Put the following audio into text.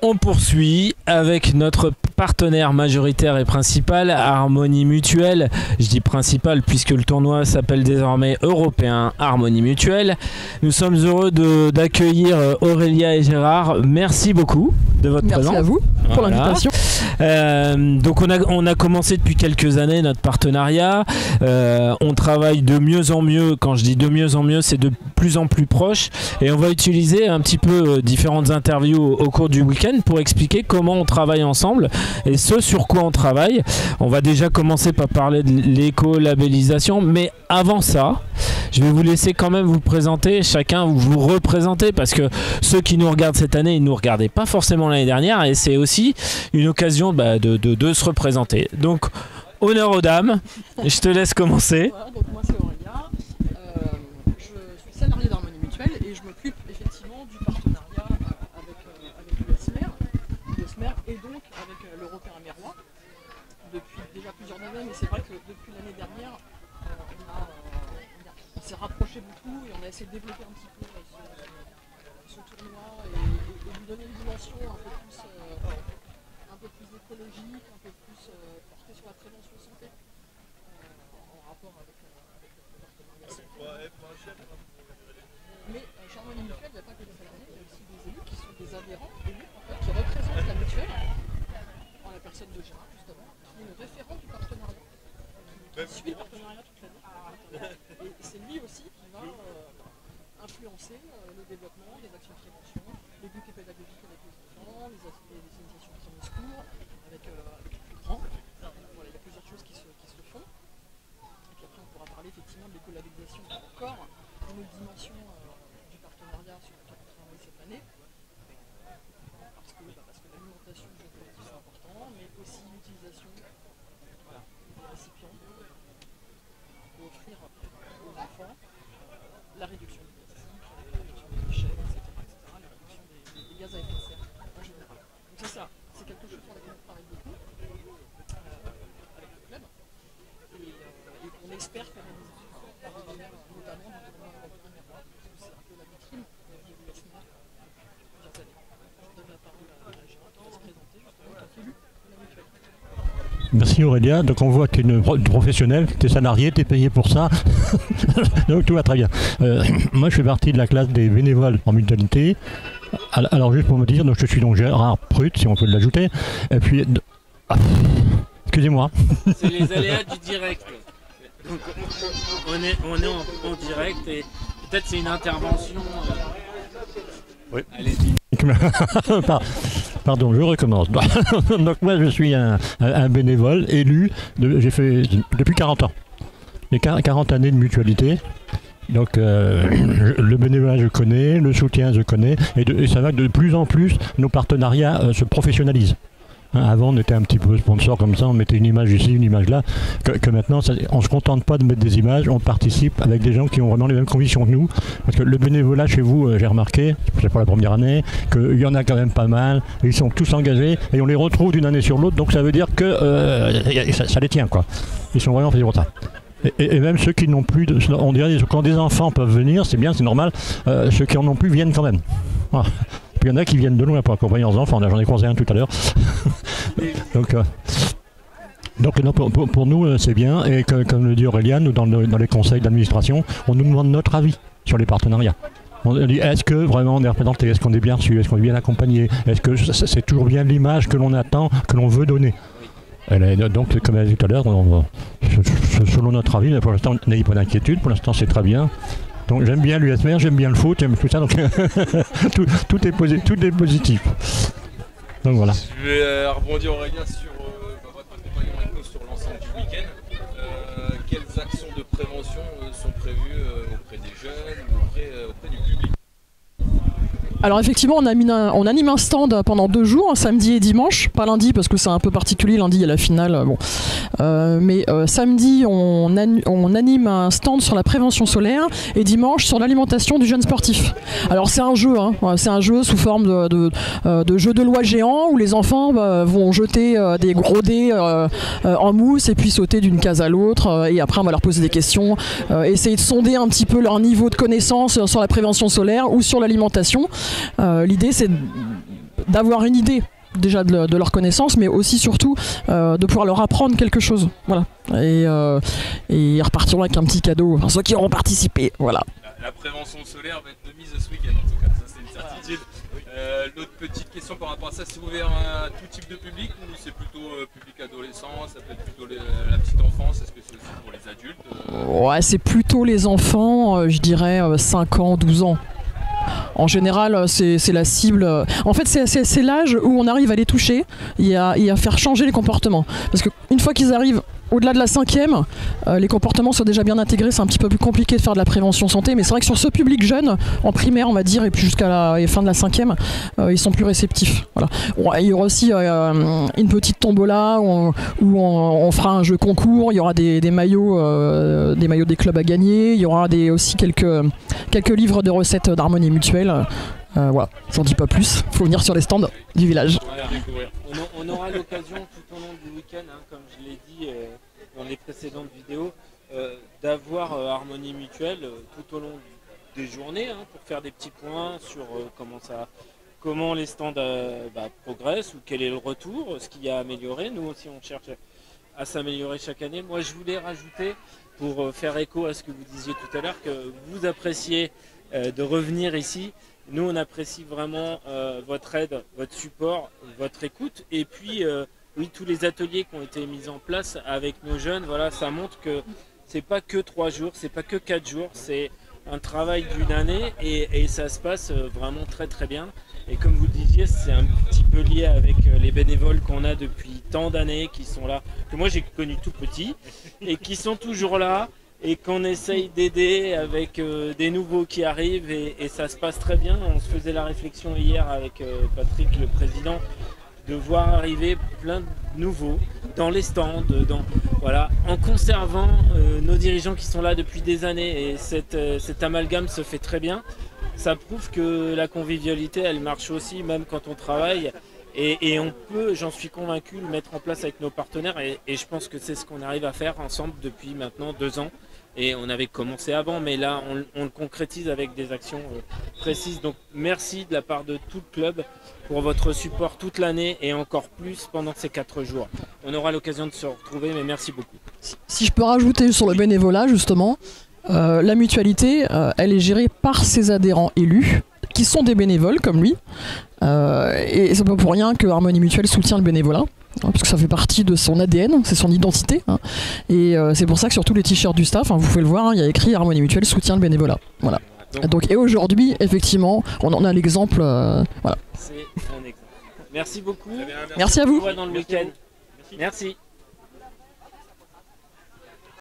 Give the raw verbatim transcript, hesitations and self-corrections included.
On poursuit avec notre partenaire majoritaire et principal, Harmonie Mutuelle. Je dis principal puisque le tournoi s'appelle désormais Européen Harmonie Mutuelle. Nous sommes heureux d'accueillir Aurélia et Gérard. Merci beaucoup de votre Merci présence. Merci à vous pour voilà. l'invitation. Euh, donc on a, on a commencé depuis quelques années notre partenariat. Euh, on travaille de mieux en mieux. Quand je dis de mieux en mieux, c'est de plus en plus proche. Et on va utiliser un petit peu différentes interviews au, au cours du week-end pour expliquer comment on travaille ensemble et ce sur quoi on travaille. On va déjà commencer par parler de l'éco-labellisation, mais avant ça, je vais vous laisser quand même vous présenter, chacun vous, vous représenter, parce que ceux qui nous regardent cette année, ils ne nous regardaient pas forcément l'année dernière, et c'est aussi une occasion bah, de, de, de se représenter. Donc, honneur aux dames, je te laisse commencer. Voilà, donc moi c'est Aurélia, euh, je suis salariée d'Harmonie Mutuelle et je m'occupe effectivement du partenariat avec, euh, avec l'U S M E R, l'U S M E R et donc avec euh, l'Européen Mérois depuis déjà plusieurs années, mais c'est vrai que depuis l'année dernière, euh, on, a, euh, on s'est rapproché beaucoup et on a essayé de développer un petit peu euh, ce, ce tournoi et, et, et lui donner une dimension un peu plus, euh, un peu plus écologique, un peu plus euh, portée sur la prévention santé. En rapport avec, euh, avec le partenariat santé. Mais euh, chez Harmonie Mutuelle, il n'y a pas que des salariés, il y a aussi des élus qui sont des adhérents, élus en fait, qui représentent la mutuelle, en la personne de Gérard justement, qui est le référent du partenariat, qui, qui suit le partenariat toute l'année. Et c'est lui aussi qui va euh, influencer euh, le développement des actions de prévention, les bouquets pédagogiques avec les enfants, les, les, les initiations de premier secours avec, euh, avec les plus grands. Voilà, il y a plusieurs choses qui se, qui se font. Et puis après, on pourra parler effectivement de l'éco-labellisation qui est encore une autre dimension euh, du partenariat sur lequel on travaille cette année. Parce que, bah, parce que l'alimentation, je crois que c'est important, mais aussi l'utilisation voilà, des récipients pour offrir aux enfants euh, la réduction du plastique, la réduction des déchets, et cetera, et cetera, la réduction des, des, des gaz à effet de serre en général. Donc c'est ça, c'est quelque chose sur lequel on travaille beaucoup euh, avec le club. Et, euh, et on espère faire des efforts partenaires, notamment du tournoi européen Mérois, parce que c'est un peu la vitrine de l'U S M E R depuis plusieurs années. Je donne la parole à Gérard qui va se présenter justement en tant qu'élu de la mutuelle. Merci Aurélia, donc on voit que tu es une professionnelle, tu es salarié, tu es payé pour ça, donc tout va très bien. Euh, moi je fais partie de la classe des bénévoles en mutualité. Alors juste pour me dire, donc je suis donc Gérard Prut, si on peut l'ajouter, et puis... Ah, excusez-moi. C'est les aléas du direct. Donc on est, on est en, en direct et peut-être c'est une intervention. Euh... Oui. Allez-y. Pardon, je recommence. Donc moi je suis un, un, un bénévole élu, j'ai fait depuis quarante ans. J'ai quarante années de mutualité. Donc euh, je, le bénévolat je connais, le soutien je connais, et, de, et ça va que de plus en plus nos partenariats euh, se professionnalisent. Avant on était un petit peu sponsor comme ça, on mettait une image ici, une image là, que, que maintenant ça, on ne se contente pas de mettre des images, on participe avec des gens qui ont vraiment les mêmes convictions que nous. Parce que le bénévolat chez vous, euh, j'ai remarqué, c'est pas la première année, qu'il y en a quand même pas mal, ils sont tous engagés et on les retrouve d'une année sur l'autre, donc ça veut dire que euh, ça, ça les tient quoi. Ils sont vraiment faits pour ça. Et, et, et même ceux qui n'ont plus, de, on dirait quand des enfants peuvent venir, c'est bien, c'est normal, euh, ceux qui en ont plus viennent quand même. Voilà. Il y en a qui viennent de loin pour accompagner leurs enfants, j'en ai croisé un tout à l'heure. donc, euh, donc non, pour, pour, pour nous c'est bien, et que, comme le dit Aurélien, nous dans, le, dans les conseils d'administration, on nous demande notre avis sur les partenariats. On dit est-ce que vraiment on est représenté, est-ce qu'on est bien reçu, est-ce qu'on est bien accompagné, est-ce que c'est toujours bien l'image que l'on attend, que l'on veut donner. Et donc comme elle a dit tout à l'heure, selon notre avis, pour l'instant n'ayez pas d'inquiétude, pour l'instant c'est très bien. Donc j'aime bien l'U S M E R, j'aime bien le foot, j'aime tout ça, donc tout, tout, est posi tout est positif. Donc voilà. Je vais euh, rebondir Aurélien sur euh, votre accompagnement avec nous sur l'ensemble du week-end. Euh, quelles actions de prévention euh, sont prévues euh, auprès des jeunes ou auprès, euh, auprès du public? Alors effectivement, on, a mis un, on anime un stand pendant deux jours, samedi et dimanche. Pas lundi parce que c'est un peu particulier, lundi il y a la finale. Bon. Euh, mais euh, samedi, on, an, on anime un stand sur la prévention solaire et dimanche sur l'alimentation du jeune sportif. Alors c'est un jeu, hein, c'est un jeu sous forme de, de, de jeu de loi géant où les enfants bah, vont jeter euh, des gros dés euh, euh, en mousse et puis sauter d'une case à l'autre. Euh, et après on va leur poser des questions, euh, essayer de sonder un petit peu leur niveau de connaissance sur la prévention solaire ou sur l'alimentation. Euh, l'idée c'est d'avoir une idée déjà de, de leur connaissance, mais aussi surtout euh, de pouvoir leur apprendre quelque chose. Voilà. Et, euh, et ils repartiront avec un petit cadeau, enfin, ceux qui auront participé. Voilà. La, la prévention solaire va être de mise ce week-end en tout cas, ça c'est une certitude. Euh, L'autre petite question par rapport à ça, c'est ouvert à tout type de public ou c'est plutôt euh, public adolescent, ça peut être plutôt les, la petite enfance, est-ce que c'est aussi pour les adultes euh... Ouais, c'est plutôt les enfants, euh, je dirais euh, cinq ans, douze ans. En général, c'est la cible. En fait, c'est l'âge où on arrive à les toucher et à, et à faire changer les comportements. Parce qu'une fois qu'ils arrivent au-delà de la cinquième, euh, les comportements sont déjà bien intégrés. C'est un petit peu plus compliqué de faire de la prévention santé. Mais c'est vrai que sur ce public jeune, en primaire, on va dire, et puis jusqu'à la fin de la cinquième, euh, ils sont plus réceptifs. Voilà. Bon, il y aura aussi euh, une petite tombola où, on, où on, on fera un jeu concours. Il y aura des, des maillots, euh, des maillots des clubs à gagner. Il y aura des, aussi quelques, quelques livres de recettes d'harmonie mutuelle. Euh, voilà, j'en dis pas plus. Faut venir sur les stands du village. On, on aura l'occasion tout au long du week-end, hein, comme je l'ai dit euh, dans les précédentes vidéos, euh, d'avoir euh, Harmonie Mutuelle euh, tout au long des journées hein, pour faire des petits points sur euh, comment ça, comment les stands euh, bah, progressent ou quel est le retour, ce qu'il y a à améliorer. Nous aussi, on cherche à s'améliorer chaque année. Moi, je voulais rajouter, pour euh, faire écho à ce que vous disiez tout à l'heure, que vous appréciez euh, de revenir ici. Nous, on apprécie vraiment euh, votre aide, votre support, votre écoute. Et puis, euh, oui, tous les ateliers qui ont été mis en place avec nos jeunes, voilà, ça montre que c'est pas que trois jours, c'est pas que quatre jours, c'est un travail d'une année et, et ça se passe vraiment très très bien. Et comme vous le disiez, c'est un petit peu lié avec les bénévoles qu'on a depuis tant d'années, qui sont là, que moi j'ai connu tout petit, et qui sont toujours là. Et qu'on essaye d'aider avec euh, des nouveaux qui arrivent et, et ça se passe très bien. On se faisait la réflexion hier avec euh, Patrick, le président, de voir arriver plein de nouveaux dans les stands, dans, voilà, en conservant euh, nos dirigeants qui sont là depuis des années. Et cette, euh, cet amalgame se fait très bien. Ça prouve que la convivialité, elle marche aussi, même quand on travaille. Et, et on peut, j'en suis convaincu, le mettre en place avec nos partenaires. Et, et je pense que c'est ce qu'on arrive à faire ensemble depuis maintenant deux ans. Et on avait commencé avant, mais là, on, on le concrétise avec des actions euh, précises. Donc, merci de la part de tout le club pour votre support toute l'année et encore plus pendant ces quatre jours. On aura l'occasion de se retrouver, mais merci beaucoup. Si, si je peux rajouter sur le bénévolat, justement, euh, la mutualité, euh, elle est gérée par ses adhérents élus, qui sont des bénévoles comme lui. Euh, et c'est pas pour rien que Harmonie Mutuelle soutient le bénévolat. Hein, parce que ça fait partie de son A D N, c'est son identité. Hein, et euh, c'est pour ça que sur tous les t-shirts du staff, hein, vous pouvez le voir, hein, il y a écrit Harmonie Mutuelle soutient le bénévolat. Voilà. Donc, Donc, et aujourd'hui, effectivement, on en a l'exemple. Euh, voilà. C'est un exemple. Merci beaucoup. Merci à vous. On se voit dans le week-end. Merci. Merci.